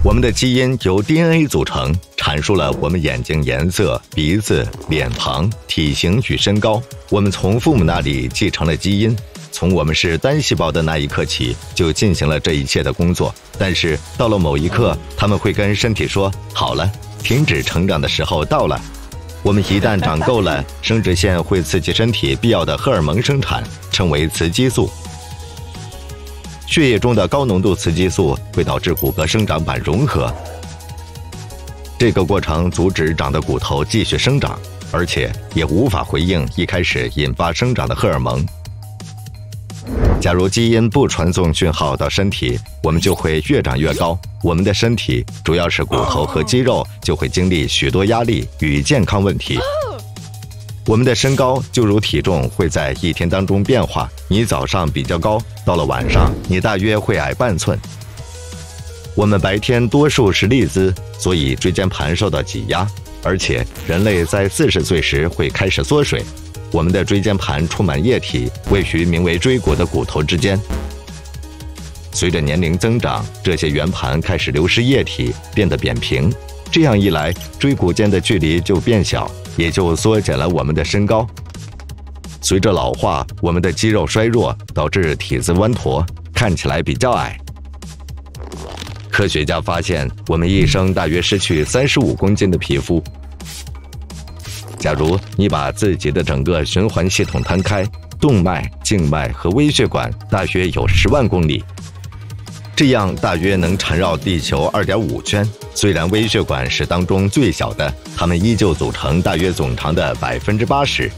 我们的基因由 DNA 组成，阐述了我们眼睛颜色、鼻子、脸庞、体型与身高。我们从父母那里继承了基因，从我们是单细胞的那一刻起，就进行了这一切的工作。但是到了某一刻，他们会跟身体说：“好了，停止成长的时候到了。”我们一旦长够了，生殖腺会刺激身体必要的荷尔蒙生产，称为雌激素。血液中的高浓度雌激素会导致骨骼生长板融合，这个过程阻止长的骨头继续生长，而且也无法回应一开始引发生长的荷尔蒙。假如基因不传送讯号到身体，我们就会越长越高。我们的身体，主要是骨头和肌肉，就会经历许多压力与健康问题。我们的身高就如体重会在一天当中变化，你早上比较高，到了晚上你大约会矮半寸。我们白天多数是立姿，所以椎间盘受到挤压，而且人类在40岁时会开始缩水。我们的椎间盘充满液体，位于名为椎骨的骨头之间。随着年龄增长，这些圆盘开始流失液体，变得扁平。这样一来，椎骨间的距离就变小，也就缩减了我们的身高。随着老化，我们的肌肉衰弱，导致体姿弯驼，看起来比较矮。科学家发现，我们一生大约失去35公斤的皮肤。假如你把自己的整个循环系统摊开，动脉、静脉和微血管大约有10万公里，这样大约能缠绕地球2.5圈。虽然微血管是当中最小的，它们依旧组成大约总长的80%。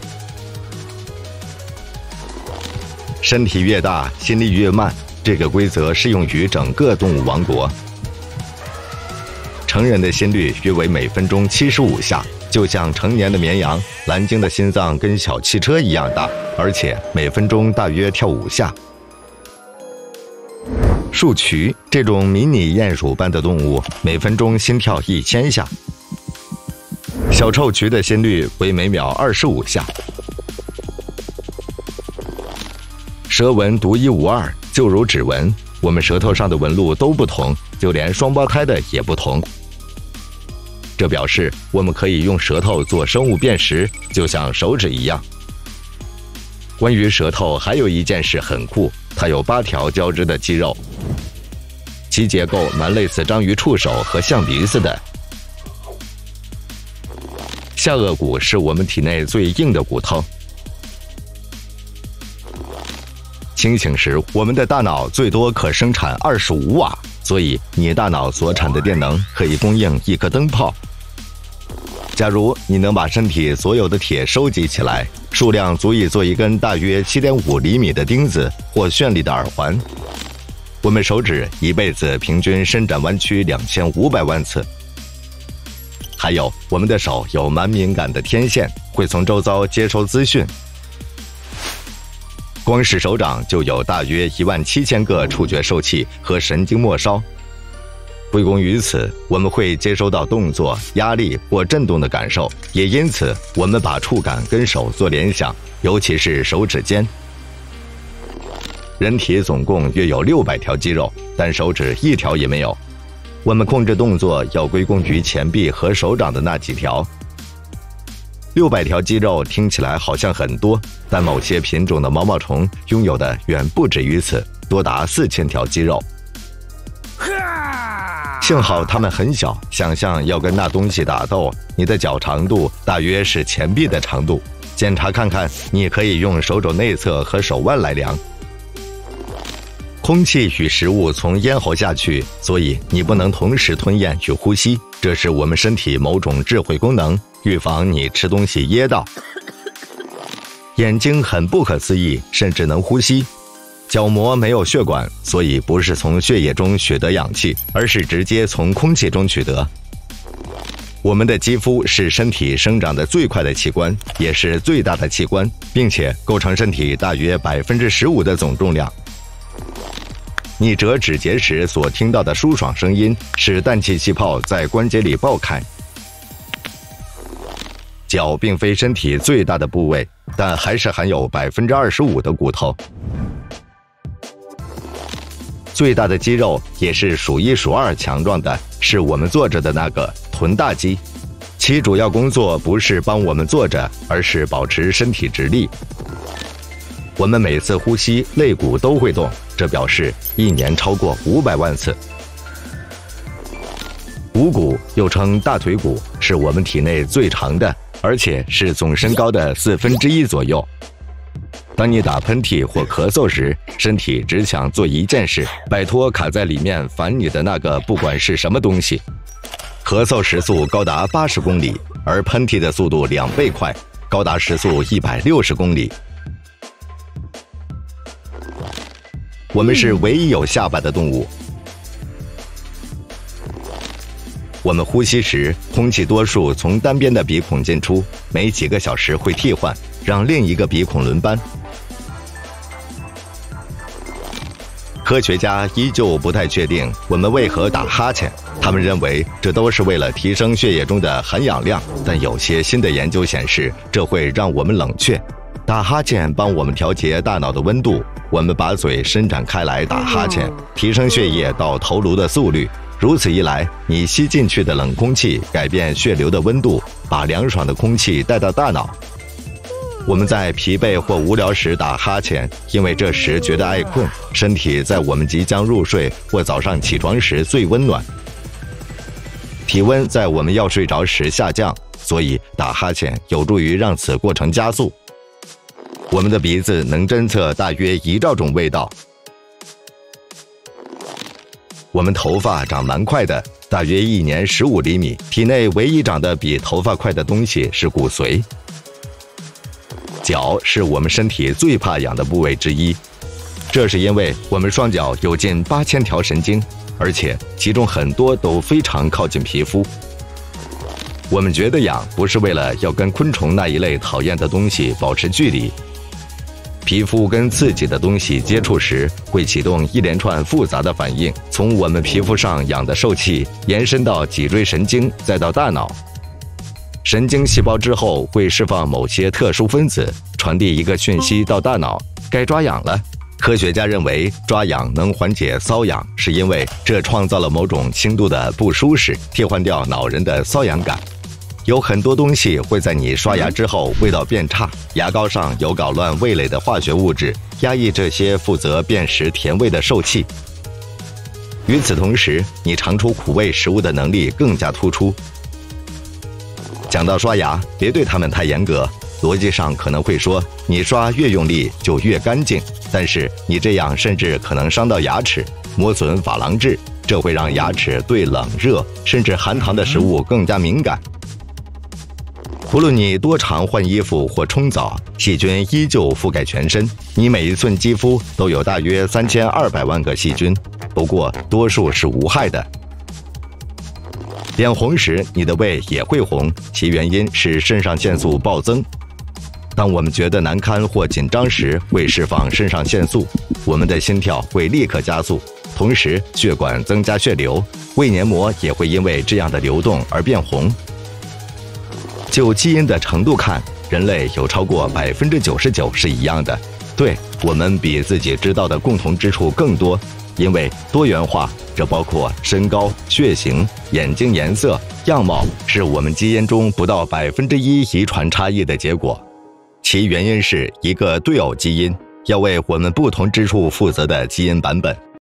身体越大，心率越慢，这个规则适用于整个动物王国。成人的心率约为每分钟75下，就像成年的绵羊。蓝鲸的心脏跟小汽车一样大，而且每分钟大约跳5下。树渠这种迷你鼹鼠般的动物，每分钟心跳1000下。小臭渠的心率为每秒25下。舌纹独一无二，就如指纹，我们舌头上的纹路都不同，就连双胞胎的也不同。这表示我们可以用舌头做生物辨识，就像手指一样。关于舌头，还有一件事很酷，它有8条交织的肌肉，其结构蛮类似章鱼触手和象鼻似的。下颚骨是我们体内最硬的骨头。清醒时，我们的大脑最多可生产25瓦，所以你大脑所产的电能可以供应1颗灯泡。假如你能把身体所有的铁收集起来，数量足以做一根大约7.5厘米的钉子或绚丽的耳环。我们手指一辈子平均伸展弯曲2500万次。还有，我们的手有蛮敏感的天线，会从周遭接收资讯。光是手掌就有大约17000个触觉受器和神经末梢。归功于此，我们会接收到动作、压力或震动的感受，也因此我们把触感跟手做联想，尤其是手指尖。人体总共约有600条肌肉，但手指1条也没有。我们控制动作要归功于前臂和手掌的那几条。600条肌肉听起来好像很多，但某些品种的毛毛虫拥有的远不止于此，多达4000条肌肉。幸好它们很小，想象要跟那东西打斗，你的脚长度大约是前臂的长度。检查看看，你可以用手肘内侧和手腕来量。空气与食物从咽喉下去，所以你不能同时吞咽与呼吸，这是我们身体某种智慧功能，预防你吃东西噎到。眼睛很不可思议，甚至能呼吸。角膜没有血管，所以不是从血液中取得氧气，而是直接从空气中取得。我们的肌肤是身体生长得最快的器官，也是最大的器官，并且构成身体大约15%的总重量。你折指节时所听到的舒爽声音，是氮气气泡在关节里爆开。脚并非身体最大的部位，但还是含有25%的骨头。 最大的肌肉也是数一数二强壮的，是我们坐着的那个臀大肌。其主要工作不是帮我们坐着，而是保持身体直立。我们每次呼吸，肋骨都会动，这表示一年超过500万次。股骨又称大腿骨，是我们体内最长的，而且是总身高的1/4左右。当你打喷嚏或咳嗽时，身体只想做一件事，摆脱卡在里面烦你的那个不管是什么东西。咳嗽时速高达80公里，而喷嚏的速度2倍快，高达时速160公里。我们是唯一有下巴的动物。我们呼吸时，空气多数从单边的鼻孔进出，每几个小时会替换，让另一个鼻孔轮班。科学家依旧不太确定我们为何打哈欠，他们认为这都是为了提升血液中的含氧量，但有些新的研究显示，这会让我们冷却。打哈欠帮我们调节大脑的温度，我们把嘴伸展开来打哈欠，提升血液到头颅的速率。如此一来，你吸进去的冷空气改变血流的温度，把凉爽的空气带到大脑。我们在疲惫或无聊时打哈欠，因为这时觉得爱困，身体在我们即将入睡或早上起床时最温暖。体温在我们要睡着时下降，所以打哈欠有助于让此过程加速。我们的鼻子能侦测大约1兆种味道。我们头发长蛮快的，大约1年15厘米。体内唯一长得比头发快的东西是骨髓。脚是我们身体最怕痒的部位之一，这是因为我们双脚有近8000条神经，而且其中很多都非常靠近皮肤。我们觉得痒不是为了要跟昆虫那一类讨厌的东西保持距离。皮肤跟刺激的东西接触时，会启动一连串复杂的反应，从我们皮肤上痒的受气延伸到脊椎神经，再到大脑。神经细胞之后会释放某些特殊分子，传递一个讯息到大脑，该抓痒了。科学家认为抓痒能缓解瘙痒，是因为这创造了某种轻度的不舒适，替换掉恼人的瘙痒感。有很多东西会在你刷牙之后味道变差，牙膏上有搞乱味蕾的化学物质，压抑这些负责辨识甜味的受气。与此同时，你尝出苦味食物的能力更加突出。讲到刷牙，别对他们太严格，逻辑上可能会说你刷越用力就越干净，但是你这样甚至可能伤到牙齿，磨损珐琅质，这会让牙齿对冷、热甚至含糖的食物更加敏感。不论你多常换衣服或冲澡，细菌依旧覆盖全身。你每一寸肌肤都有大约3200万个细菌，不过多数是无害的。脸红时，你的胃也会红，其原因是肾上腺素暴增。当我们觉得难堪或紧张时，会释放肾上腺素，我们的心跳会立刻加速，同时血管增加血流，胃黏膜也会因为这样的流动而变红。就基因的程度看，人类有超过99%是一样的。对，我们比自己知道的共同之处更多，因为多元化，这包括身高、血型、眼睛颜色、样貌，是我们基因中不到1%遗传差异的结果。其原因是一个对偶基因，要为我们不同之处负责的基因版本。